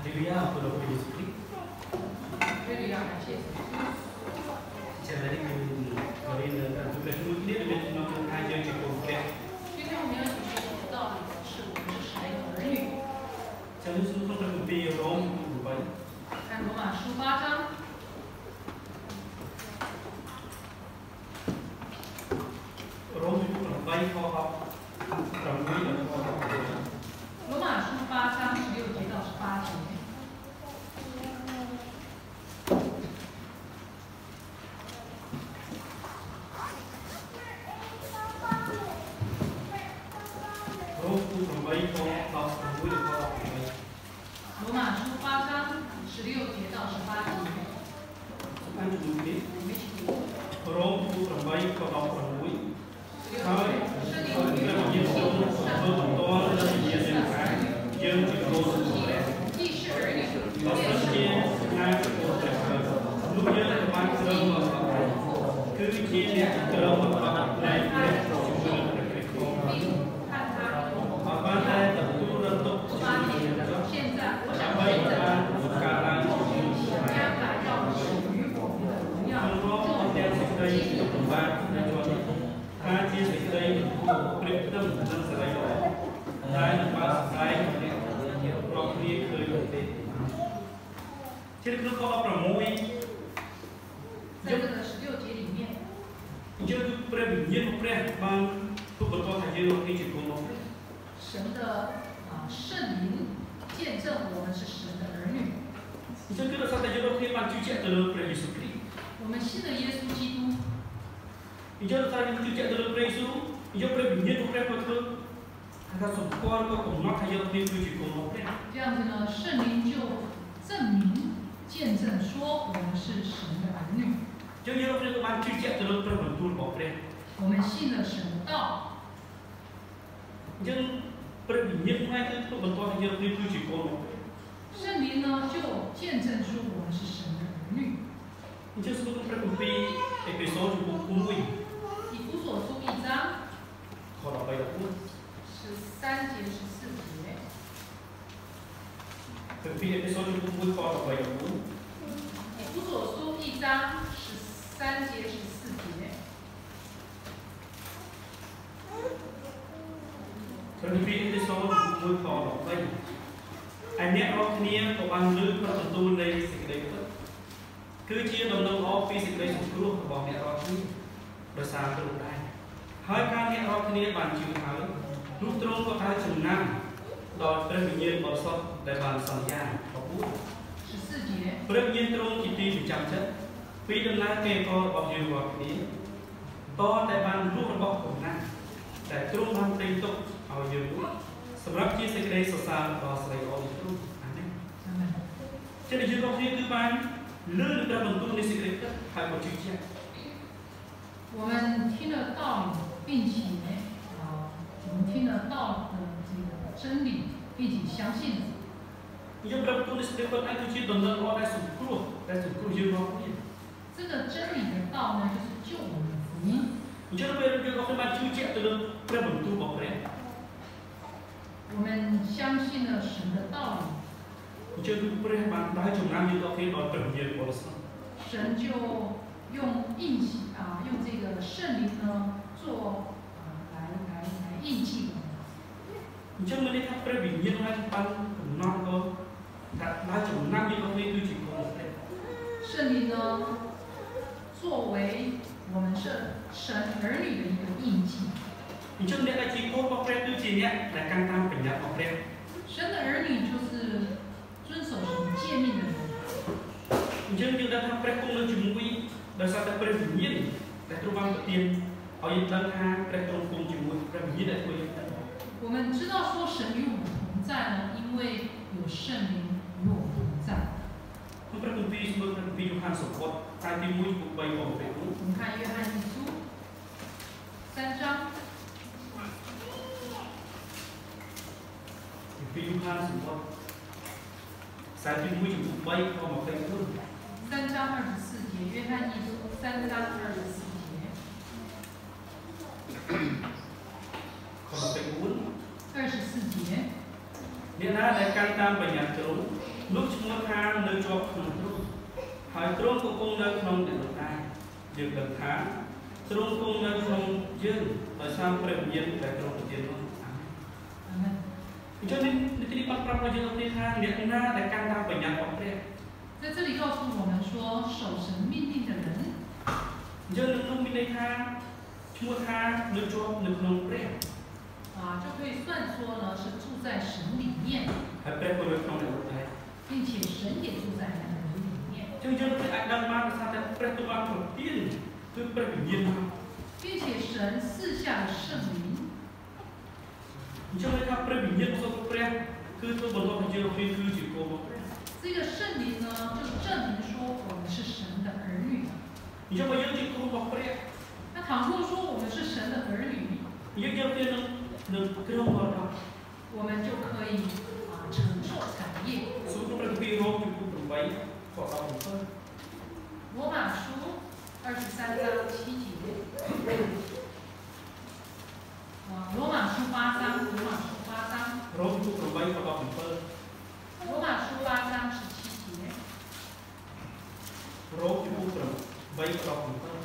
Haleluya, aku dah Yesus Kristus. Haleluya，感谢主。 现在这个我们的这个主题里面能看见这个今天我们要一起学习的道理是我们是神的儿女。 像是说这个被容五百。 看罗马书8章。 容五百ข้อครับ罗马书8章16节到18节。罗马书8章16节到18节。 我们一起读。容五百ข้อ16ហើយ圣灵的耶稣和很多的耶稣来យើងជាគោល既是儿女បើសិនជាណាជាគោលព្រះនោះយើងបានត្រូវមកគឺជាអ្នកត្រូវមកដល់ផ្នែកព្រះជំនឿព្រះគ្រីស្ទបានតែទទួលរត់ទុកជា现在我想现在การឡើងជា将来要属于我们的荣耀就ទាំងសេចក្តីសម្បត្តិនៃជនថាជាសេចក្តីព្រៀបផ្ទឹមនិងសេរីល្អដែលនឹងបានស្ដែងអ្នករកគ្នាឃើញទេជាក្នុងខ16 在这个16节里面យើងព្រះវិញ្ញាណព្រះបានទូលបន្តថាយើងរកគ្នាជាកូនរបស់ព្រះ神的圣灵见证我们是神的儿女。 អញ្ចឹងគឺដោយសារតែយើងរកគ្នាបានជឿជាក់ទៅលើព្រះយេស៊ូវគ្រីស្ទ我们信了耶稣基督。 អញ្ចឹងដោយសារយើងជឿជាក់ទៅលើព្រះយេស៊ូវយកព្រះវិញ្ញាណរបស់ព្រះមកធ្វើថាសម្គាល់ក៏កំណត់ថាយើងគ្នាគឺជាកូនរបស់ព្រះ这样子呢，圣灵就证明、见证说我们是神的儿女。 អញ្ចឹងយើងរកគ្នាក៏បានជឿជាក់ទៅលើព្រះបន្ទូលរបស់ព្រះ我们信了神的道。 អញ្ចឹងព្រះវិញ្ញាណផ្នែកគឺទូលបន្តថាយើងគ្នាគឺជាកូនរបស់ព្រះ圣灵呢就见证出我们是神的儿女。 អញ្ចឹងស្គាល់ព្រះគម្ពីរអេពីសូតចំពោះ1 以弗所书1章ខ13 14 13节14节。 គម្ពីរអេពីសូតចំពោះ1ខ13 14 以弗所书1章13节14节。 ព្រះគម្ពីរអេពីសូតចំពោះ1ខ13ហើយអ្នករាល់គ្នាក៏បានលើកព្រះបន្ទូលនៃសេចក្តីពិតគឺជាដំណឹងល្អពីសេចក្តីសង្គ្រោះរបស់អ្នករាល់គ្នាដោយសារទ្រង់ដែរហើយការអ្នករាល់គ្នាបានជឿហើយនោះទ្រង់ក៏ឲ្យចំណាំដល់ព្រះវិញ្ញាណបរិសុទ្ធដែលបានសន្យា 14节ព្រះវិញ្ញាណទ្រង់ជាទីប្រចាំចិត្តពីដំណើរកេរករបស់យើងរាល់គ្នាតតែបានរូបរបស់កំណាស់ដែលទ្រង់បានព្រមទុកឲ្យយើងសម្រាប់ជាសេចក្តីសរសើរដល់ស្រីល្អនៃទ្រង់អាមែនចឹងយើងរាល់គ្នាគឺបានលើនឹងព្រះបន្ទូលនៃសេចក្តីពិតហើយមកជឿជាក់我们听了道理，并且我们听了道的这个真理，并且相信。 យើងប្រាប់ទូលនៃសេចក្តីពិតអាចគឺជាដំណឹងល្អដែលសង្គ្រោះយើងរាល់គ្នា这个真理的道呢，就是救我们的福音。 អញ្ចឹងពេលយើងក៏បានជឿជាក់ទៅលើព្រះបន្ទូលរបស់ព្រះ我们相信了神的道理。 អញ្ចឹងគឺព្រះបានដែរចំណាំយើងដល់គ្នាដល់ព្រះវិញ្ញាណបរិសុទ្ធ神就用印记用这个圣灵呢做来印记我们。 អញ្ចឹងមានន័យថាព្រះវិញ្ញាណហើយបានកំណត់ក៏ថាដែរចំណាំយើងដល់គ្នាគឺជាកូនរបស់ព្រះ圣灵呢作为我们是神儿女的一个印记。 អញ្ចឹងអ្នកដែលជាកូនរបស់ព្រះគឺជាអ្នកដែលកាន់តាមបញ្ញត្តិរបស់ព្រះ神的儿女就是遵守神诫命的人。 អញ្ចឹងយើងដឹងថាព្រះគង់នៅជាមួយដោយសារតែព្រះវិញ្ញាណដែលទ្រង់បានប្រទានឲ្យយើងដឹងថាព្រះទ្រង់គង់ជាមួយព្រះវិញ្ញាណដែលធ្វើយើង我们知道说神与我们同在呢，因为有圣灵与我们同在。 ក្នុងព្រះគម្ពីរស្មើព្រះគម្ពីរយ៉ូហានសំបុត្រកាយទី1ចំពោះ3ខ21 我们看约翰一书3章。 ពីយូហានសំបុត្រខ្សែទី1ចំពោះ3ខ24 3章24节，约翰一书3章24节。 ខ24 24节。 អ្នកណាដែលកាន់តាមបញ្ញត្តិទ្រង់ลูกชมทางในจอบขนมรุ่งหายตรงกับกงในขนมเด็ดได้ยืนเดินทางตรงกงในขนมยืนโดยสร้างเปรียบเทียบแต่ตรงกับเทียนนั้นcho nênที่ปักปรับมาเยอะเลยค่ะเนี่ยหน้าแต่การทำเป็นอย่างของเปรียบ在这里告诉我们说，守神命令的人， เยอะนึกมีในทางชั่วทางนึกจบนึกลงเปรียบ就可以算说呢是住在神里面， ให้เปรียบคนละคนละคนเลย并且神也住在那个人里面。 จึงเยอะที่อาจดังมาภาษาแต่เปรียบตัวบางคนเปลี่ยนคือเปรียบเย็นมาก并且神赐下了圣灵。 就เลยครับเปรียบเย็นผสมเปรียบคือตัวบนโลกเยอะคือจิตโกง这个圣灵呢，就证明说我们是神的儿女。 你就把เยอะจิตโกงบอกเปรียบ那倘若说我们是神的儿女， เยอะๆเนี่ยนึกกระโดดเรา我们就可以承受产业。 สูงตรงเป็นปีโรมอยู่ตรงไว้ขอเราเพิ่ม罗马书23章7节。罗马书8章，罗马书8章。 โรมอยู่ตรงไว้ขอเราเพิ่ม罗马书8章17节。 โรมอยู่ตรงไว้ขอเราเพิ่ม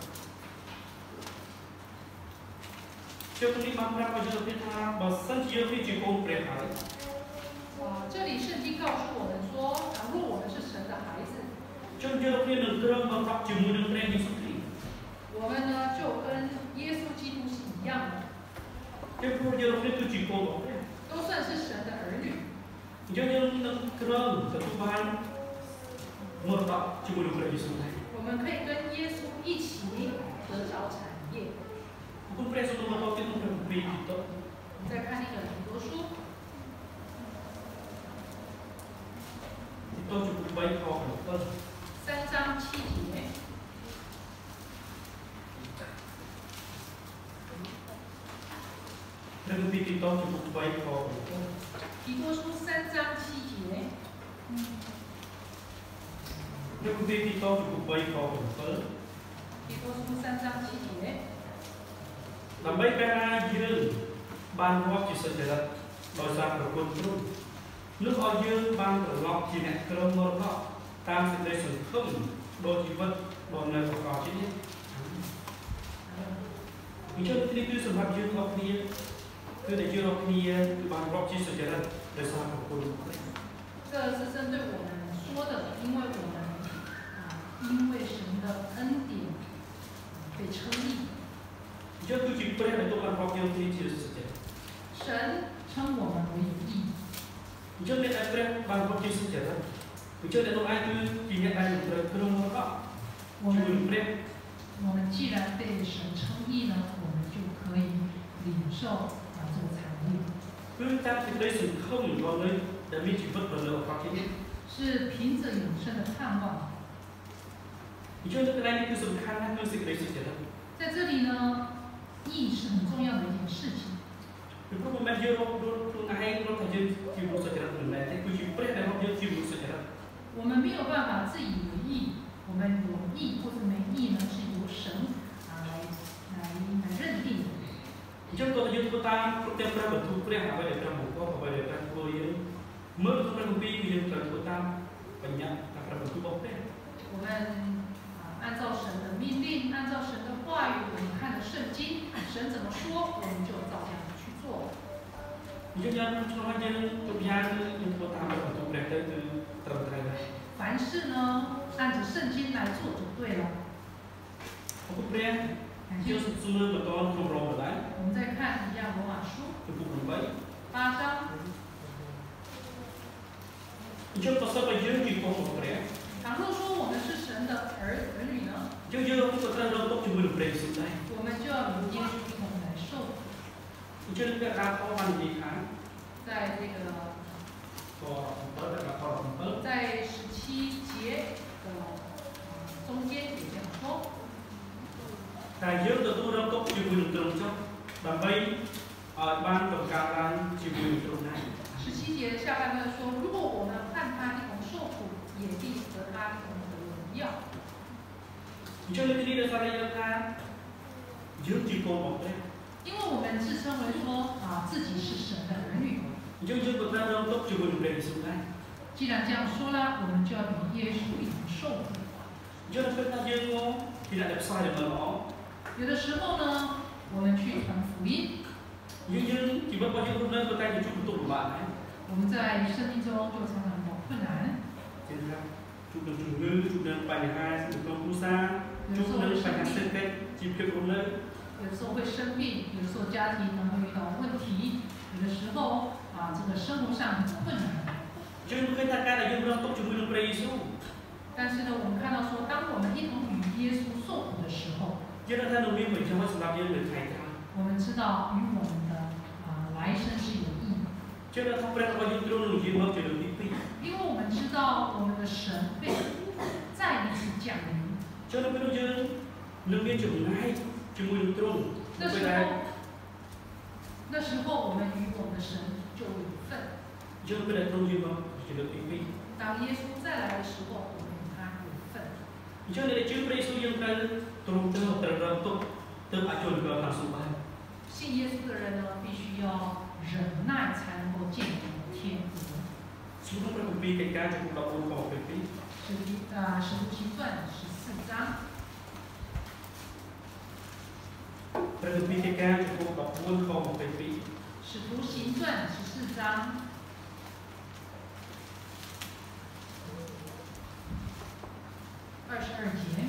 เจ้าตรงนี้มาพระประเยอะพิธาบัสสันเยอะพิจิโกงเปรียบหาย这里圣经告诉我们说，倘若我们是神的孩子， จนเยอะพิหนึ่งเรื่องมาพระจิมูนึงเรียนยิสุครี我们呢就跟耶稣基督是一样的。 เจ้าพูดเยอะพิจิโกง都算是神的儿女。 เยอะนึงเรื่องกับทุกบ้านมรดกจิมูนึงเรียนยิสุครี我们可以跟耶稣一起得着产业。 คุณเปรียบสมมติว่าที่ต้องเป็นปีติโต再看那个很多书。 ติโตจุดไว้พอของต้น 3章7节。 เรื่องปีติโตจุดไว้พอของต้น提多书3章7节。 เรื่องปีติโตจุดไว้พอของต้น提多书3章7节。 ลำใบกระไรยืนบานรอบจิตสัจจะโดยสารประคุณรุ่งนึกเอายืนบานประลอบจีเนกระมรดกตามสิ่งใดสิ่งขึ้นโดยชีวิตโดยในประกอบชีวิตมีเช่นที่คือสำหรับยืนรอบนี้คือในยืนรอบนี้คือบานรอบจิตสัจจะโดยสารประคุณ这是针对我们说的，因为我们因为神的恩典被称义。 就คือจิตเปรี้ยในตัวบานรอบยังที่จิตสัจจะ神称我们为有义。 就ในไอ้เปรี้ยบานรอบจิตสัจจะ就ในตัวไอ้คือจีเนไอ้เปรี้ยคือมรดกจีเปรี้ย我们既然被神称义呢，我们就可以领受这个产业。 คือตามสิ่งใดสิ่งขึ้นโดยในแต่มีชีวิตบนโลกความคิด是凭着永生的盼望。 就ในตัวไอ้นี่คือสำคัญนะคือสิ่งใดสิ่งจะ在这里呢，义是很重要的一件事情。 คือพวกมันเยอะเราดูไอ้เราทำเยอะชีวิตสัจจะเป็นอะไรแต่คือชีวิตเปรี้ยในเราเยอะชีวิตสัจจะ我们没有办法自以为义，我们有义或者没义呢，是由神来认定的。 就ตัวเยอะตัวตามตัวเต็มประตูเปรี้ยเอาไปเดี๋ยวประมุขเอาไปเดี๋ยวประตูเยอะเมื่อตัวประตูปีคือยังตัวตามปัญญาประตูบอกเปรี้ย我们按照神的命令，按照神的话语，我们看的圣经，神怎么说，我们就照这样去做。 你就像说话间，就别人用ตัวตามประตูเปรี้ยได้คือตรงใจเลย凡事呢，按着圣经来做就对了。 我不เปรี้ย就是这么个当中绕过来。 我们再看一样罗马书8章。 你就不是把英语讲不pprea。 倘若说我们是神的儿女呢？ 就不是在เราต้องอยู่บนเปรี้ยสุดท้าย我们就要与耶稣一同来受。 你就那个ราคามันดีค่ะ在这个在17节的中间也这样说。 แต่เยอะตัวเราต้องอยู่บนตรงจ้องแบบไปบ้านตรงกลางอยู่บนตรงนั้น 17节下半段说，如果我们和他一同受苦，也必和他一同得荣耀。 你就那个地的上面有他，有几个宝贝。 因为我们自称为说自己是神的儿女。 你就不在那都就不能被受待。 既然这样说了，我们就要与耶稣一同受苦。有的时候呢，我们去传福音，我们在生命中就常常有困难。有的时候会生病，有的时候家庭呢会遇到问题，有的时候这个生活上很困难。但是呢，我们看到说，当我们一同与耶稣受苦的时候，我们知道与我们的来生是有意义。因为我们知道我们的神会再一次降临。那时候我们与我们的神就有份。当耶稣再来的时候，我们与他有份。信耶稣的人呢，必须要忍耐，才能够进入天国。使徒行传14章。使徒行传14章22节。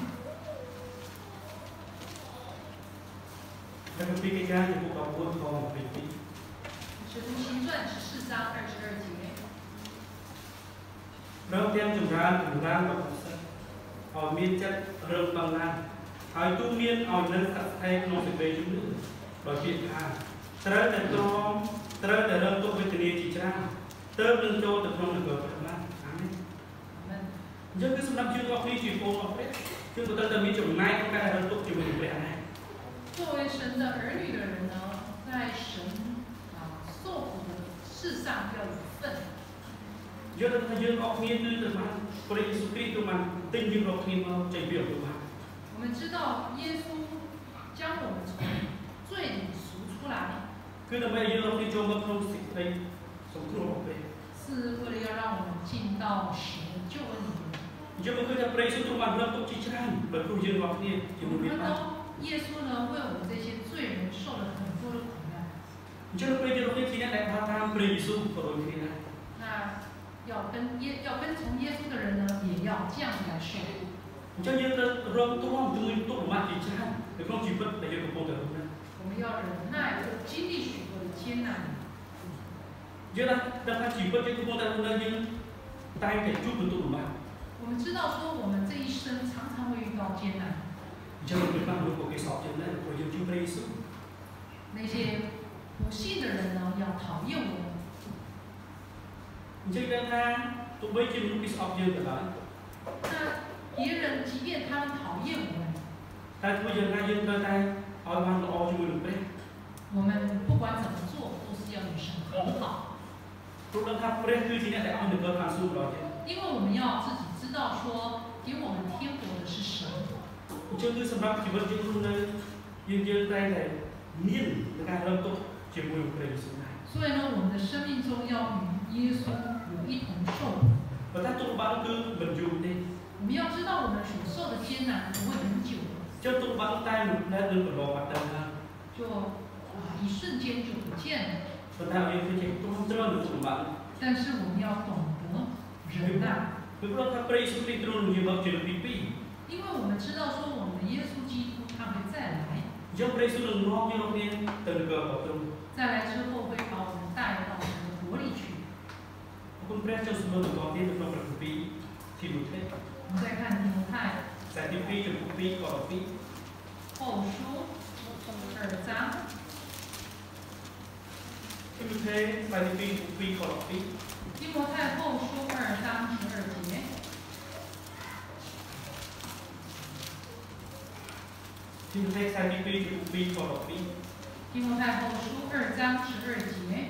使徒行传14章22节。 ហើយទូមានឲ្យនៅស្ថិតស្ថេរក្នុងសេចក្តីជំនឿដោយពាក្យថាត្រូវតែរងទុក្ខវេទនាជាច្រើនទើបនឹងចូលទៅក្នុងនគរព្រះបានអាមែនអញ្ចឹងគឺសម្រាប់យើងអស់គ្នាជាពលរបស់ព្រះយើងក៏ត្រូវតែមានចំណែកក្នុងការរងទុក្ខជាមួយនឹងព្រះដែរ作为神的儿女的人呢，在神受苦的事上要有份。 យើងអស់គ្នាគឺទៅបានព្រះយេស៊ូវគ្រីស្ទទៅបានទិញយើងរកគ្នាមកចេញពីអំពើបាប我们知道耶稣将我们从罪里赎出来，是为了要让我们进到神的救恩里面。我们看到耶稣呢，为我们这些罪人受了很多的苦难。那要跟从耶稣的人呢，也要这样子来受苦。我们要忍耐，经历许多的艰难。我们知道说，我们这一生常常会遇到艰难。那些不信的人呢，要讨厌我们。那别人即便他们讨厌我们，我们不管怎么做，都是要与神和好。因为我们要自己知道说，给我们天国的是神。所以呢，我们的生命中要与耶稣有一同受苦。我们要知道，我们所受的艰难不会很久，就一瞬间就不见了。但是我们要懂得忍耐，因为我们知道说，我们的耶稣基督他会再来。再来之后会把我们带到神的国里去。我们再看提摩太后书2章。提摩太后书2章12节。提摩太后书2章12节。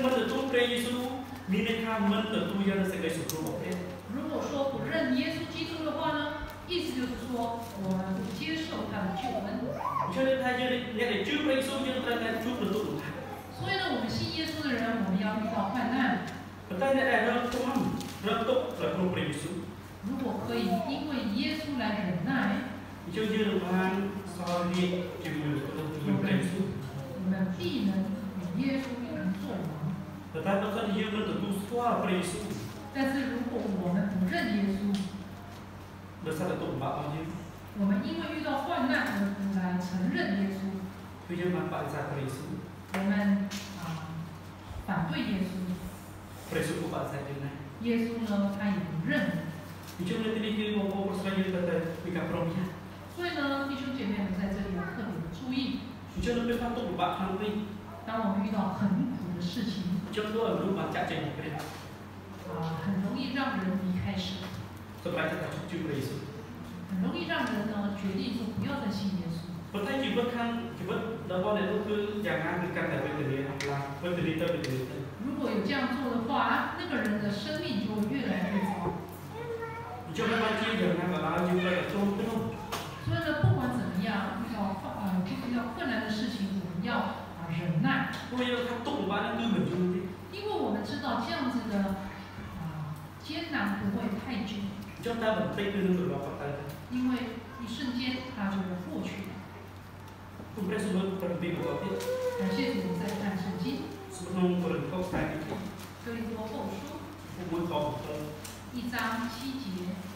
មិនទទួលព្រះយេស៊ូវមានន័យថាមិនទទួលយកនូវសេចក្តីសុខរបស់ព្រះ如果说不认耶稣基督的话呢，意思就是说我们不接受他的救恩。 就係ថាយើងអ្នកដែលជឿព្រះយេស៊ូវយើងត្រូវតែជួបប្រទល់លំបាក所以呢，我们信耶稣的人，我们要遇到患难。 ប៉ុន្តែអ្នកដែលរងទុក្ខដោយក្នុងព្រះយេស៊ូវ如果可以因为耶稣来忍耐， យើងនឹងបានសល់រាជជាមួយព្រះយេស៊ូវ我们必能与耶稣一同作王。 ប៉ុន្តែបើសិនជាយើងមិនទទួលស្គាល់ព្រះយេស៊ូវ但是如果我们不认耶稣， ដោយសារតែទុក្ខលំបាករបស់យើង我们因为遇到患难而不来承认耶稣， គឺយើងបានបដិសេធព្រះយេស៊ូវ我们反对耶稣， ព្រះយេស៊ូវក៏បដិសេធយើងដែរ耶稣呢，他也不认。 អញ្ចឹងនៅទីនេះគឺបងប្អូនប្រុសស្រីយើងត្រូវតែមានការប្រុងប្រយ័ត្ន所以呢，弟兄姐妹们在这里要特别的注意。 អញ្ចឹងនៅពេលខ្លះទុក្ខលំបាកខ្លាំងពេក当我们遇到很苦的事情， អញ្ចឹងធ្វើឲ្យមនុស្សបានចាក់ចេញពីព្រះ很容易让人离开神， សម្រាប់តែជឿព្រះយេស៊ូវ很容易让人呢决定说不要再信耶稣。 ប៉ុន្តែជីវិតរបស់អ្នកនោះគឺយ៉ាងណាគឺកាន់តែវេទនាខ្លាំងវេទនាទៅវេទនាទៅ如果有这样做的话，那个人的生命就会越来越糟。 អញ្ចឹងបានជាយ៉ាងណាក៏ដោយយើងត្រូវតែទ្រាំទ្រង់所以呢，不管怎么样，遇到困难的事情，我们要忍耐。 ព្រោះយើងថាទុក្ខលំបាកហ្នឹងគឺមិនយូរទេ因为我们知道这样子的艰难不会太久。 អញ្ចឹងតែបន្តិចគឺនឹងត្រឡប់ទៅ因为一瞬间它就会过去了。 គុំព្រះសម្បត្តិប្រទីបន្តទៀត感谢主，我们再看圣经。 ក្នុងកូរិនថូសខ្សែទី2 哥林多后书 1ខ 1章7节。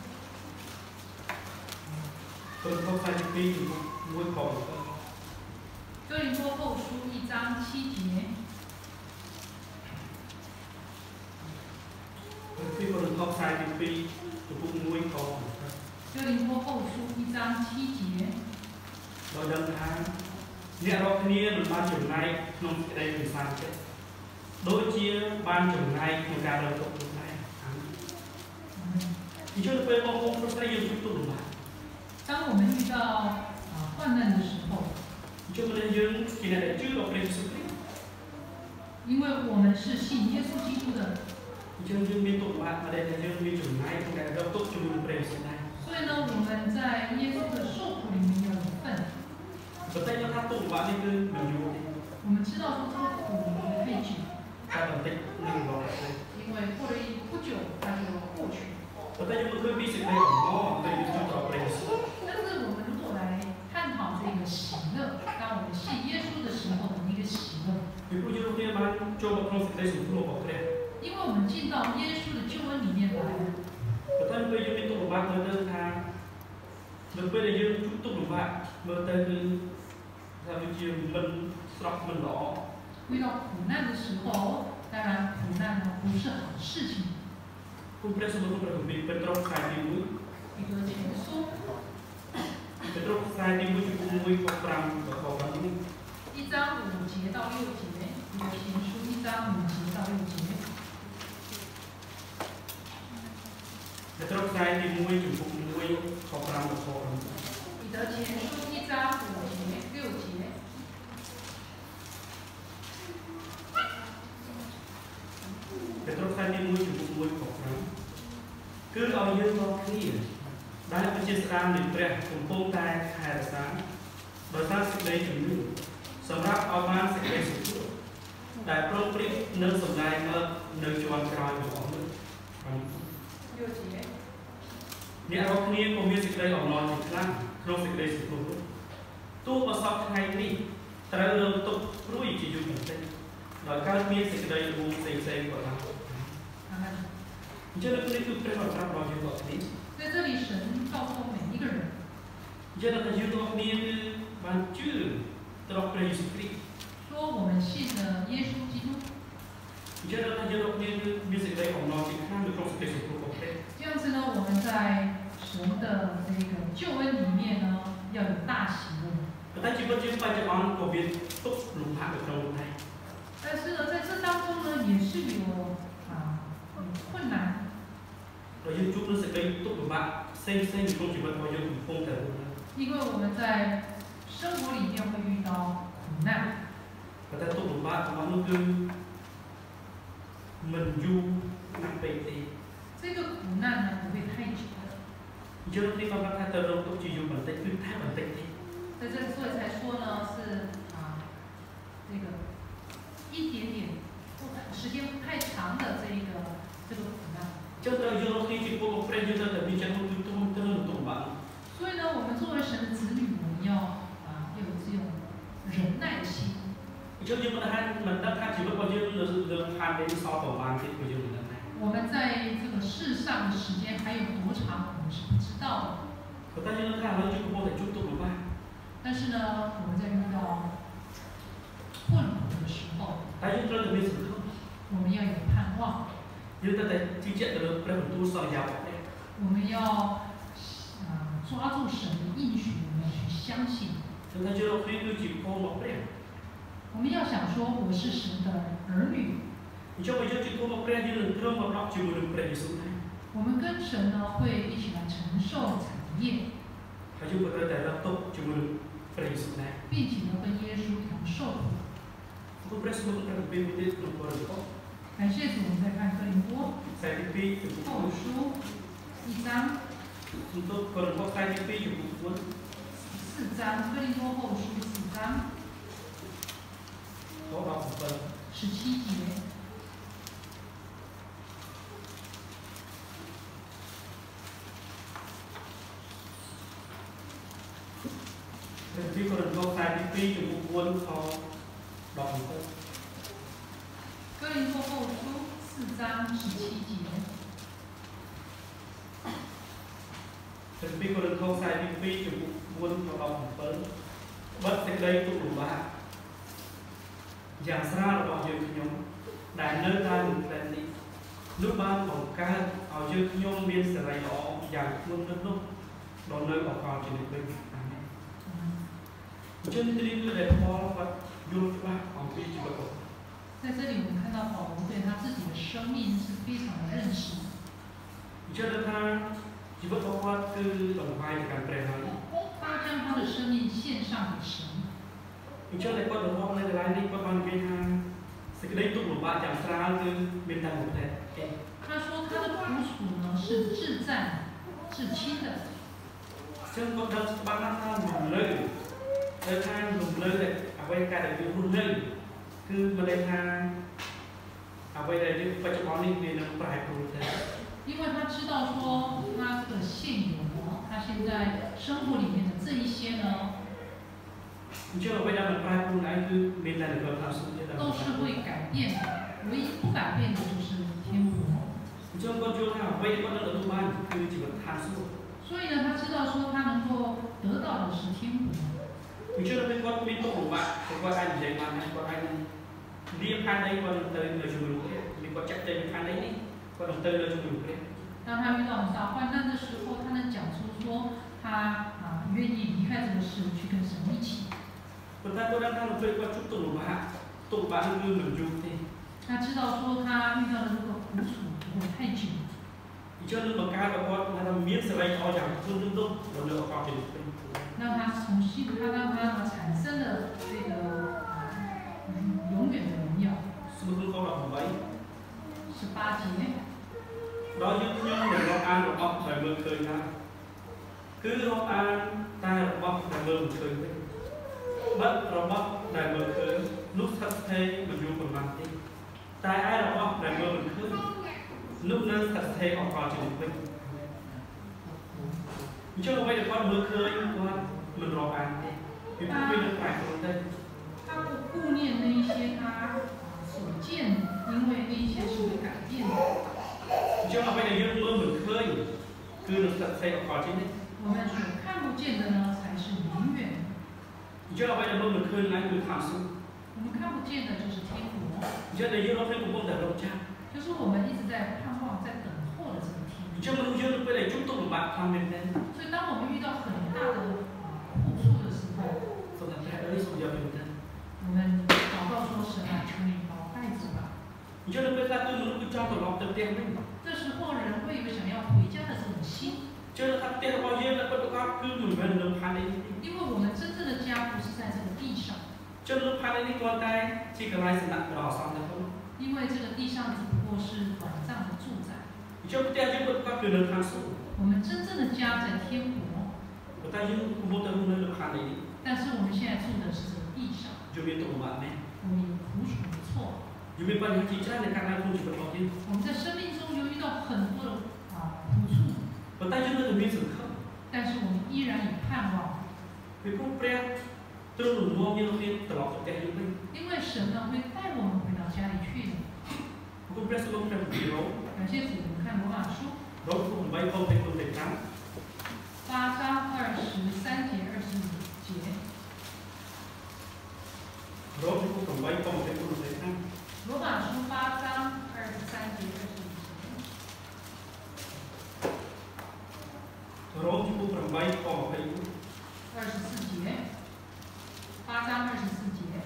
កូរិនថូសខ្សែទី21ខ哥林多后书1章7节。 ពីកូរិនថូសខ្សែទី2ចំពោះ1ខ哥林多后书1章7节。 ដោយដឹងថាអ្នករាល់គ្នាមិនបានចំណាយក្នុងសេចក្តីពិសាទេដូចជាបានចំណាយក្នុងការរកទុកនោះដែរអញ្ចឹងពេលបងប្អូនប្រុសស្រីយើងជួបទុក្ខលំបាក当我们遇到患难的时候， អញ្ចឹងមនុស្សយើងជាអ្នកដែលជឿដល់ព្រះយេស៊ូវគ្រីស្ទ因为我们是信耶稣基督的， អញ្ចឹងយើងមានទុក្ខលំបាកដែលយើងមានចំណាយក្នុងការរកទុកជាមួយនឹងព្រះយេស៊ូវដែរ所以呢，我们在耶稣的受苦里面要有份。 ប៉ុន្តែយើងថាទុក្ខលំបាកនេះគឺមិនយូរទេ我们知道说这个苦不会太久， តែបន្តិចនឹងរកទៅ因为过了不久它就过去。 ប៉ុន្តែយើងមិនឃើញពីសេចក្តីអំណរទៅយើងចូលដល់ព្រះយេស៊ូវ但是我们如果来探讨这个喜乐，当我们信耶稣的时候的一个喜乐， ពីព្រោះយើងគ្នាបានចូលមកក្នុងសេចក្តីសង្គ្រោះរបស់ព្រះ因为我们进到耶稣的救恩里面来了。 ប៉ុន្តែពេលយើងមានទុក្ខលំបាកមើលទៅថានៅពេលដែលយើងជួបទុក្ខលំបាកមើលទៅគឺថាវាជាមិនស្រស់មិនល្អ遇到苦难的时候，当然苦难呢不是好事情。 គុំព្រះសម្បត្តិព្រះគម្ពីរពេត្រុសខ្សែទី1 彼得前书ពេត្រុសខ្សែទី1ចំពោះ1ខ5ដល់ខ5នេះ 1章5节到6节，彼得前书1章5节到6节。 ពេត្រុសខ្សែទី1ចំពោះ1ខ5ដល់ខ彼得前书1章5节6节。 ពេត្រុសខ្សែទី1ចំពោះ1ខ5គឺឲ្យយើងរាល់គ្នាដែលប្រជាស្ដាមនៃព្រះកំពុងតែថែរក្សាដោយសារសេចក្តីជំនឿសម្រាប់ឲ្យបានសេចក្តីសុខដែលប្រុងប្រៀបនឹងសម្ដែងមកនៅជាន់ក្រោយរបស់នោះ 6节。 អ្នករាល់គ្នាក៏មានសេចក្តីអំណរជាខ្លាំងក្នុងសេចក្តីសុខនោះទោះបើសពថ្ងៃនេះត្រូវរងទុក្ខព្រួយជាយូរបន្តិចដោយកើតមានសេចក្តីរួមផ្សេងៗក៏ដោយអញ្ចឹងនេះគឺព្រះបានប្រាប់ដល់យើងរាល់គ្នា在这里，神告诉每一个人， អញ្ចឹងថាយើងរាល់គ្នាគឺបានជឿទៅដល់ព្រះយេស៊ូវគ្រីស្ទ说我们信了耶稣基督。 អញ្ចឹងថាយើងរាល់គ្នាគឺមានសេចក្តីអំណរជាខ្លាំងនៅក្នុងសេចក្តីសុខរបស់ព្រះ这样子呢，我们在神的这个救恩里面呢，要有大喜乐。 ប៉ុន្តែជីវិតយើងបច្ចុប្បន្នក៏មានទុក្ខលំបាកនៅក្នុងនោះដែរ但是呢，在这当中呢，也是有困难。 ដោយយើងជួបនឹងសេចក្តីទុក្ខលំបាកផ្សេងៗនៅក្នុងជីវិតរបស់យើងកំពុងតែរស់នៅ因为我们在生活里面会遇到苦难。 ប៉ុន្តែទុក្ខលំបាករបស់នោះគឺ mình du nặng bề thế 这个苦难呢不会太久的。 cho nên khi con ta tơ rong cũng chỉ dùng bản tính cứ thái bản tính thế 在这里，所以才说呢是这个一点点时间不太长的这个苦难。 cho nên do khi chỉ có một cái do là bị chân không tụt bạn 所以呢，我们作为神的子女，我们要有这种忍耐的心。 cho nên mình đã chỉ có bao nhiêu lượng hàng đến so của bạn thì bao nhiêu lần này 我们在这个世上的时间还有多长，我们是不知道的。 người ta như là nói chung có thể chúng tôi đủ ba 但是呢，我们在遇到困苦的时候， ta chúng tôi là biết sự không 我们要有盼望， như ta thấy chi tiết được cái phần tu soi giáo đấy 我们要抓住神的应许，我们要去相信。 chúng ta chưa khi tôi chỉ có một cái 我们要想说，我是神的儿女， cho bây giờ chỉ có một cái như là thương một nó chỉ một được cái số này 我们跟神呢会一起来承受产业， hay chúng ta tại là tốt chỉ một được cái số này 并且呢跟耶稣一同受苦。 có cái số cái bên bên trong có được không 感谢主，我们再看哥林多 sai cái pi thì 后 cũng 书1章、 chúng tôi còn có sai cái pi thì cũng 4章，哥林多后书4章 có đọc một phần 17节。 khi còn có sai cái pi thì cũng muốn có đọc một phần 哥林多后书4章17节。 khi còn có sai cái pi thì cũng muốn có đọc một phần bất cái đây cũng đủ ba dạng ra là bao nhiêu nhóm đại nơi ta một lần đi lúc banของการเอาเยอะย่อมมีสลายออกอย่างมุ่งนึกlúc đó nơi của con chỉ được bên cho nên đi đưa để bỏ và dùng cho bạnของพี่chỉ có 在这里，我们看到保罗对他自己的生命是非常的认识。 cho nên ta chỉ có qua từ đồng vai để làm bề nói 他将他的生命献上给神。 cho nên qua đồng vai này lại đi qua ban bên hàng sẽ cái đấy tụ một bạn chẳng sao từ bên thành một thể 他说他的苦楚呢是至赞至亲的。 ซึ่งก็ดังบ้านท่านหนุ่มเลยเดินทางหนุ่มเลยเอาไว้การเดินรุ่นเลยคือมาเดินทางเอาไว้ในปัจจุบันนี้เป็นนักปลายปรุงแต่因为他知道说他的现有呢，他现在生活里面的这一些呢， เชื่อว่าเวลามันปลายปรุงไหนคือเป็นแต่เกิดความสุขที่เรา都是会改变的。唯一不改变的就是天国。 เชื่อว่าช่วงนั้นเวลาก็ต้องตัวบ้านคือจีบทานสู้所以呢，他知道说他能够得到的是天国。 เชื่อว่าเป็นคนมีตัวหมู่บ้านเป็นคนไอ้ใหญ่มาเป็นคนไอ้เรียกพันได้คนเตยเลยจุ่มลูกเรียมีคนจับเตยพันได้นี่คนเตยเลยจุ่มลูกเรีย当他遇到很大患难的时候，他能讲出说他愿意离开这个世，去跟神一起。 คนท่านก็ได้ท่านเคยว่าชุดตัวหมู่บ้านตัวบ้านคือเหมือนยูที่他知道说他遇到的这个苦楚不会太久。 cho nên mà cái đó có là miếng sợi dây họ chẳng tương tương tương rồi nữa họ chỉ được 让他重新，他让他产生了这个永远的荣耀。 xưa hương câu đọc mấy 18节。 đó những nhóm để họ ăn được bọc phải mơ khơi ra cứ họ ăn ta được bọc phải mơ khơi bất rồi bọc để mơ khơi lúc thật thế mà dù còn bằng đi ta ai được bọc để mơ khơi lúcนั้นthật thế họ còn chỉ được mình chứ không phải là con mơ khơi con mình rò ăn đi thì cũng phải được phải của đây 他不顾念那一些他所见的，因为那一些是会改变的。 chứ không phải là dương mơ mình khơi cứ được thật thế họ còn chỉ đấy 我们所看不见的呢，才是永远的。 chứ không phải là mơ mình khơi là người thảm sự 我们看不见的就是天国， chứ là dương nó phải cũng không thể đâu cha 就是我们一直在盼望、在等候的这个天。 chứ mình dương phải là chúng tôi một bạn tham mình nên 所以，当我们遇到很大的苦处的时候， tôi thật ra đấy xong giờ mình nên 我们祷告说：“神啊，求你把我带走吧。 chứ nó phải ra tôi muốn cứ cho tôi lọc tập tiền mình ” 这时候，人会有想要回家的这种心， chứ nó thật tiền bao nhiêu là có cứ mình về được phản đấy 因为我们真正的家不是在这个地上。 chứ nó phản đấy con tay chỉ cần ai sẽ đặt vào xong là không 因为这个地上只不过是短暂的住宅。 就不带就不把别人看数。 我们真正的家在天国。 但是我的路呢，看你。 但是我们现在住的是这个地上。 就别懂嘛呢。 我们有苦楚没错。 有没有把你记下来？看看苦楚的条件。 我们在生命中有遇到很多的苦楚。 但是那个没成功。 但是我们依然有盼望。 因为神呢会带我们回到家里去的。感谢主，我们看罗马书8章23节25节。罗马书8章23节25节。24节，8章24节。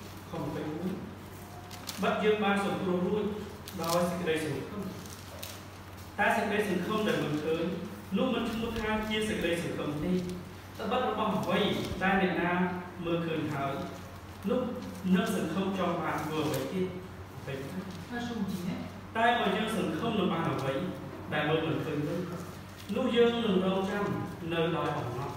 bất dương ban sầu pro ruột đói sự đầy sầu không ta sẽ đầy sầu không để mình tới lúc mình chung tham chia sự đầy sầu không đi ta bắt đầu bằng vây ta để nam mưa khơi thở lúc nước sầu không cho bạn vừa với kia phải ta còn dương sầu không được bạn ở vậy đại bờ mình khơi nước lúc dương đừng đâu trăm nơi đói bỏng nó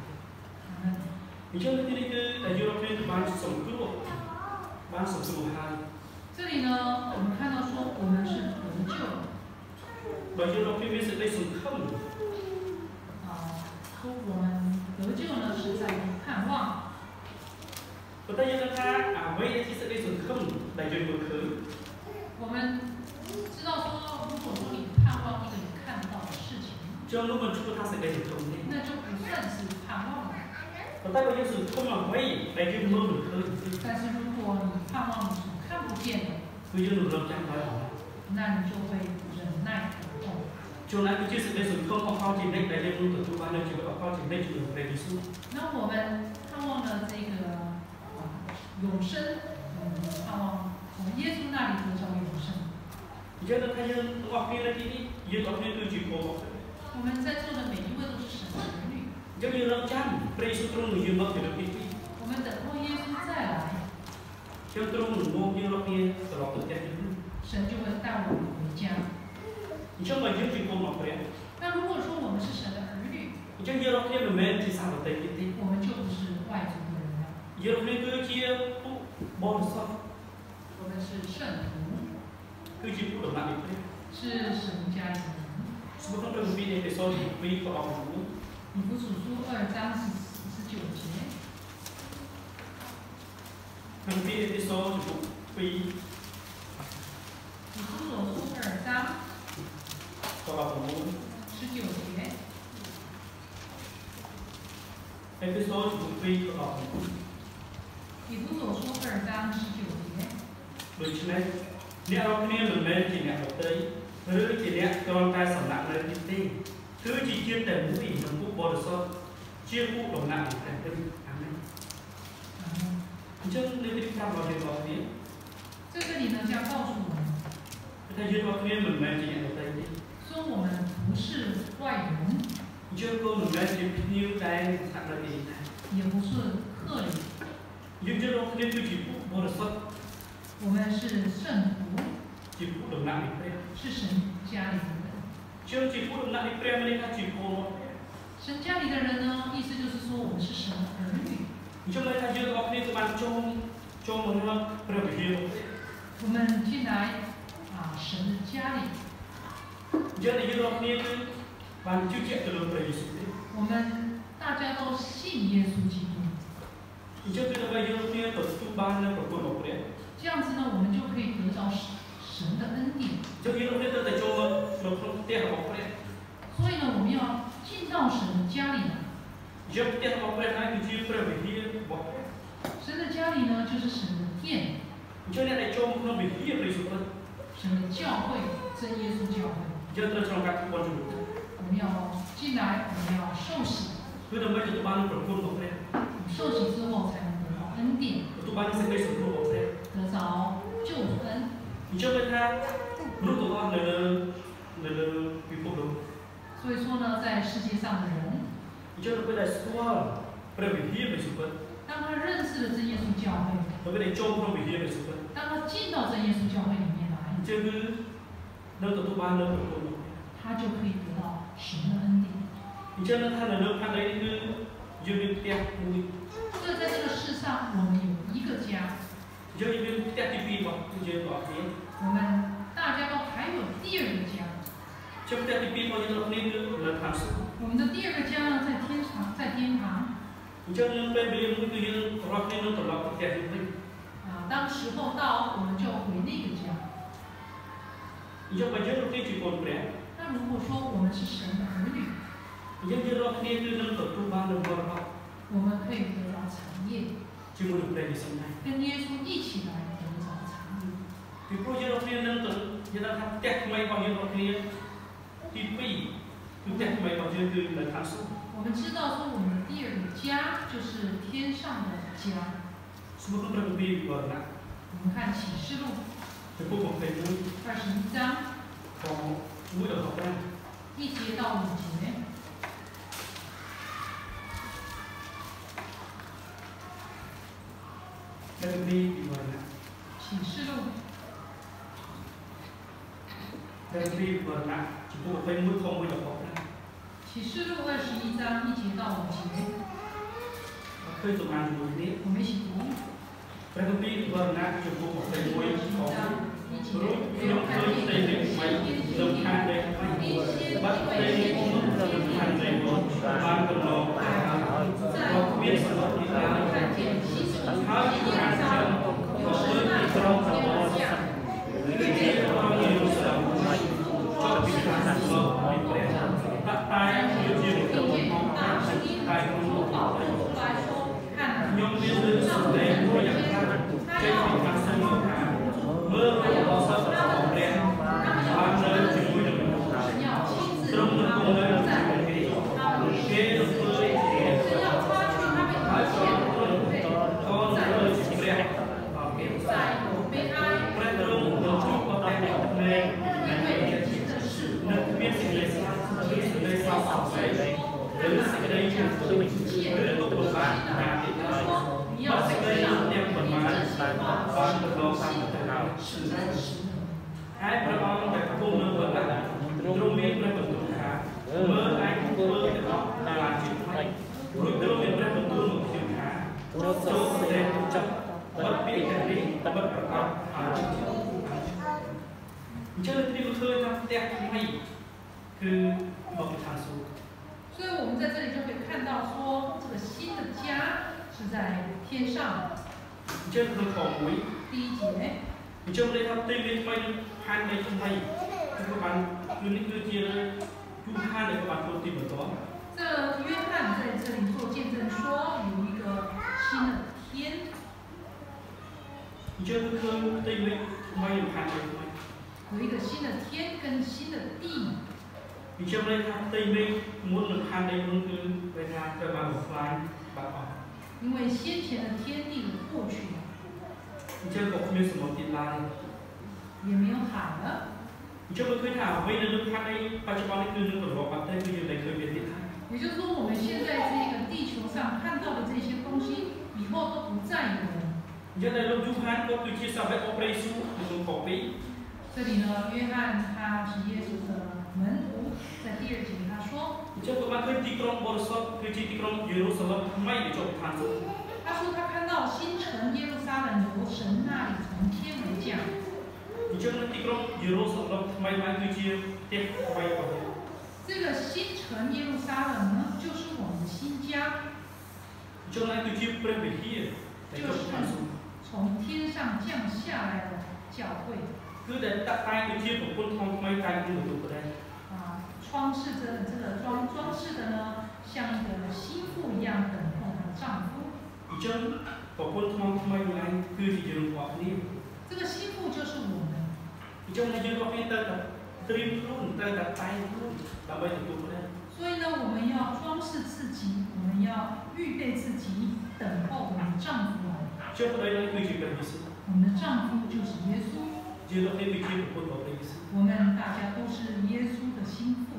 cho nên cái là European ban sầu pro ban sầu pro hai。 这里呢，我们看到说我们是得救。说我们得救呢是在于盼望。我们知道说，如果说你盼望一个你看不到的事情，那就不算是盼望了。但是如果你盼望你看不见的，那你就会忍耐等候。那我们盼望的这个永生，盼望从耶稣那里得着永生。我们在座的每一位都是神的儿女。我们等候耶稣再来。神就会带我们回家。那如果说我们是神的儿女，我们就不是外族的人了。我们是圣徒，是神家里的人。以弗所书2章19节。以弗所书2章19节。以弗所书2章19节。 ដូច្នេះអ្នករាល់គ្នាមិនមែនជាអ្នកដទៃឬជាអ្នកគ្រាន់តែសំណាក់នៅទីទេគឺជាជាតិតែមួយនឹងពួកបរិសុទ្ធជាពួកដំណាក់នៃព្រះវិញអាមែនអញ្ចឹងនៅទីប្រាប់របស់យើងរាល់គ្នា这个里呢就要告诉我们ថាយើងរាល់គ្នាមិនមែនជាអ្នកដទៃទេ说我们不是外人អញ្ចឹងក៏មិនមែនជាភ្ញៀវតែស្នាក់នៅទីនេះដែរ也不是客人យើងរាល់គ្នាគឺជាពួកបរិសុទ្ធ我们是圣徒，是神家里的人。神家里的人呢，意思就是说我们是神的儿女。我们进来神的家里。我们大家都信耶稣基督。这样子呢，我们就可以得着神的恩典。所以呢，我们要进到神的家里来。神的家里呢，就是神的殿。神的教会，真耶稣教会。我们要进来，我们要受洗。受洗之后才能得到恩典。得着救恩。所以说呢，在世界上的人，当他认识了真耶稣教会， 当他进到这耶稣教会里面来，他就可以得到神的恩典。所以在这个世上，我们有一个家。我们大家都还有第二个家。我们的第二个家呢，在天堂，在天堂。当时候到，我们就回那个家。那如果说我们是神的儿女，我们可以得到产业，跟耶稣一起来得着产业。我们知道说，我们的第二个家就是天上的家。我们看启示录21章1节到5节。启示录21章1节到5节。我们一起读。21章1节，我看见新所以我们在这里就可以看到说，这个新的家是在天上。第1节。这约翰在这里做见证说，有一个新的天。有一个新的天跟新的地。因为先前的天地的过去了，也没有海了。也就是说，我们现在这个地球上看到的这些东西，以后都不再有了。这里呢，约翰他是耶稣的门徒，在第2节他说，他说他看到新城耶路撒冷由神那里从天而降。这个新城耶路撒冷呢，就是我们的新家，就是从天上降下来的教会。装饰着这个装饰的呢，像一个新妇一样等候她的丈夫。这个新妇就是我们。所以呢，我们要装饰自己，我们要预备自己，等候我们的丈夫来。我们的丈夫就是耶稣。我们大家都是耶稣的心腹。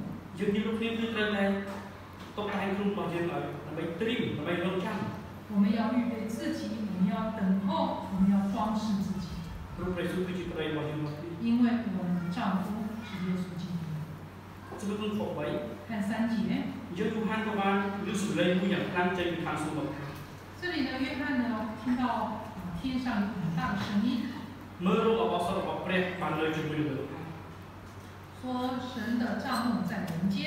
我们要预备自己，我们要等候，我们要装饰自己。 因为我们的丈夫是耶稣基督。看3节。这里呢，约翰呢听到天上有很大的声音，说神的帐幕在人间。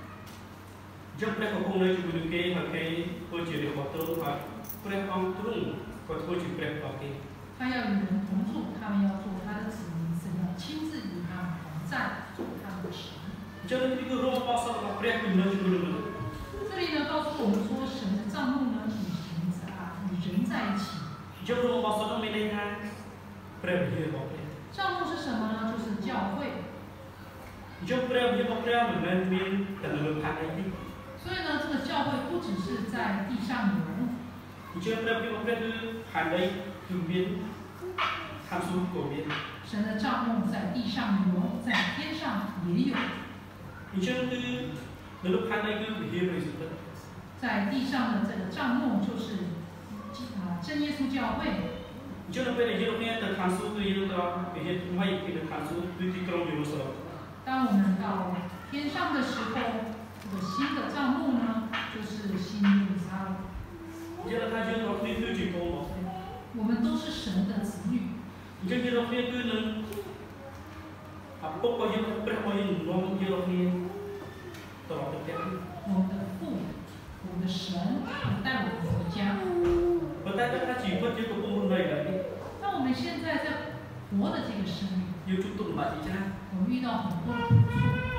他要与人同住，他们要做他的子民，神要亲自与他们同在，做他们的神。这里呢，告诉我们说，神的帐幕呢与人在一起。帐幕是什么呢？就是教会。所以呢，这个教会不只是在地上有。神的帐幕在地上有，在天上也有。在地上的这个帐幕就是真耶稣教会。当我们到天上的时候，这个新的帐幕呢，就是新耶路撒冷。我们都是神的子女。我们的父，我们的神带我们回家。那我们现在在活的这个生命，我们遇到很多苦处。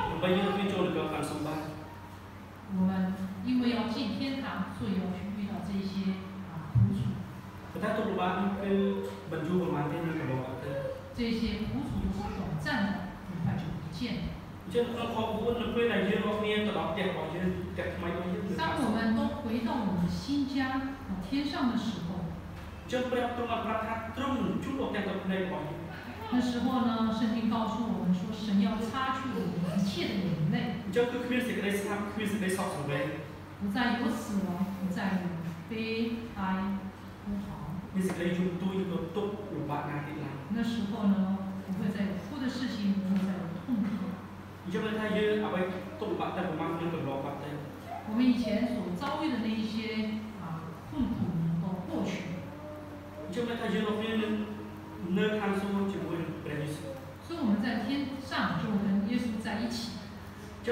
我们因为要进天堂，所以要去遇到这些苦楚。这些苦楚都是短暂的，很快就不见了。当我们都回到我们的新家天上的时候，那时候呢，圣经告诉我们说，神要擦去我们一切的眼泪，不再有死亡，不再有悲哀哭嚎。那时候呢，不会再有哭的事情，不会再有痛苦。我们以前所遭遇的那一些痛苦能够过去。所以我们在天上就跟耶稣在一起。苦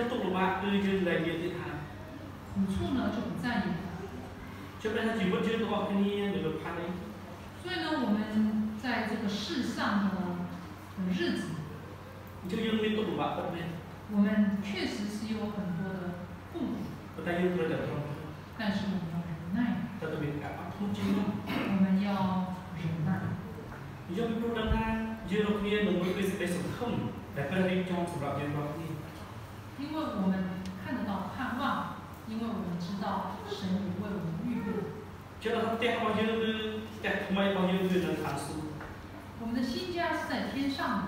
处呢就不再有了。所以呢，我们在这个世上的日子，我们确实是有很多的痛苦，但是我们要忍耐。我们要忍耐。因为我们看得到盼望，因为我们知道神已为我们预备。我们的新家是在天上的。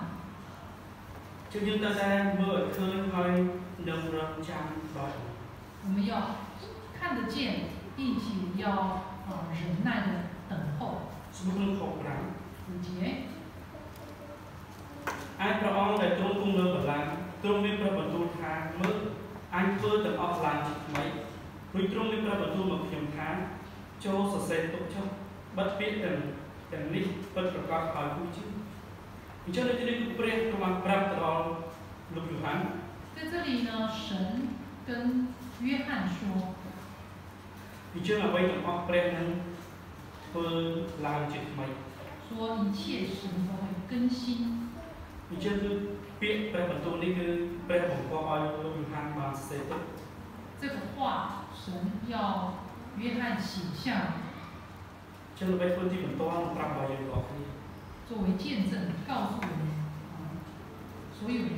我们要看得见，并且要忍耐的等候。5节。在这里呢，神跟约翰说，说一切神都会更新。这个话，神要约翰写下来，作为见证，告诉我们所有的人，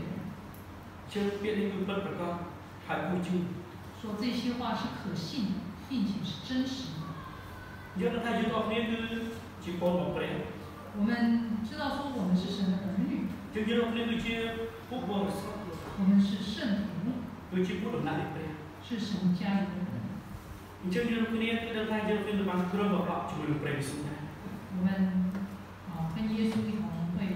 说这些话是可信的，并且是真实的。我们知道说我们是神的儿女，我们是圣徒，是神家里的人。我们跟耶稣一同会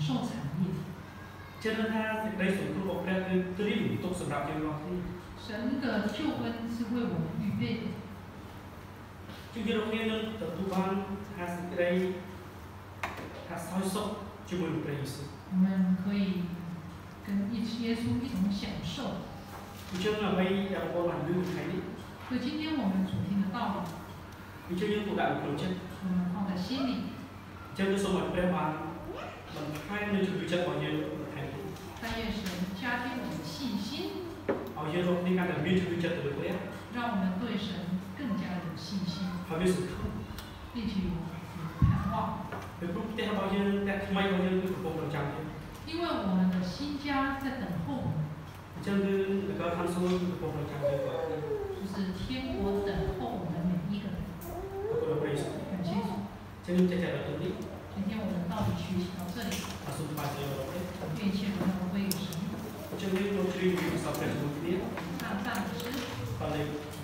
受产业。 cho nên ta đây sự cứu củaព្រះគឺត្រៀមទុកសម្រាប់យើងរាល់គ្នា神的救恩是为我们预备的。 ជាយើងរាល់គ្នានឹងទទួលបានថាសេចក្តីថាសោយសុខជាមួយនឹងព្រះយេស៊ូវ我们可以跟耶稣一同享受。 អញ្ចឹងអ្វីដែលបងបានលើកថ្ងៃនេះ所以今天我们主听的道理អញ្ចឹងយើងទុកដាក់ក្នុងចិត្ត我们放在心里អញ្ចឹងសូមឲ្យព្រះបានបន្ថែមនៅជំនឿចិត្តរបស់យើងថ្ងៃនេះ但愿神加添我们信心ឲ្យយើងរាល់គ្នាកាន់តែមានជំនឿចិត្តទៅលើព្រះ让我们对神更加有信心ហើយវាសង្ឃឹម并且有盼望ពេលព្រោះផ្ទះរបស់យើងផ្ទះថ្មីរបស់យើងគឺកំពុងរងចាំយើង因为我们的新家在等候我们អញ្ចឹងគឺនគរឋានសួគ៌គឺកំពុងរងចាំយើងបាទ就是天国等候我们每一个人អរគុណព្រះយេស៊ូវ感谢主អញ្ចឹងចេះតែដល់ទីនេះ今天我们道理学习到这里អរសូមបានជឿដល់ព្រះ愿一切荣耀归于神អញ្ចឹងយើងចូលជ្រាបពីភាសាព្រះជាមួយគ្នា上赞美诗បាទ